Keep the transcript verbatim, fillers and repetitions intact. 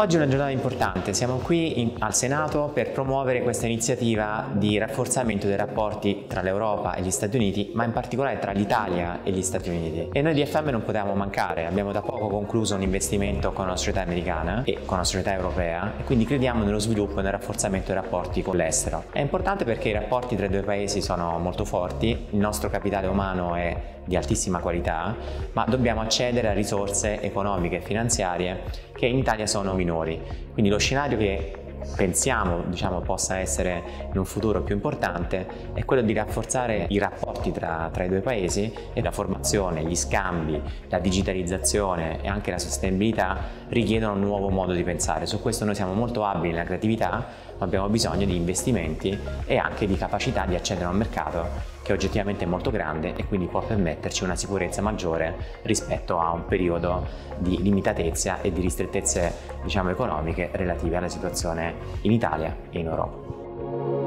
Oggi è una giornata importante, siamo qui in, al Senato per promuovere questa iniziativa di rafforzamento dei rapporti tra l'Europa e gli Stati Uniti, ma in particolare tra l'Italia e gli Stati Uniti. E noi di F M non potevamo mancare, abbiamo da poco concluso un investimento con una società americana e con una società europea e quindi crediamo nello sviluppo e nel rafforzamento dei rapporti con l'estero. È importante perché i rapporti tra i due paesi sono molto forti, il nostro capitale umano è di altissima qualità, ma dobbiamo accedere a risorse economiche e finanziarie che in Italia sono minori. Quindi lo scenario che pensiamo diciamo, possa essere in un futuro più importante è quello di rafforzare i rapporti tra, tra i due paesi, e la formazione, gli scambi, la digitalizzazione e anche la sostenibilità richiedono un nuovo modo di pensare. Su questo noi siamo molto abili nella creatività, ma abbiamo bisogno di investimenti e anche di capacità di accedere a un mercato che oggettivamente è molto grande e quindi può permetterci una sicurezza maggiore rispetto a un periodo di limitatezza e di ristrettezze diciamo, economiche relative alla situazione in Italia e in Europa.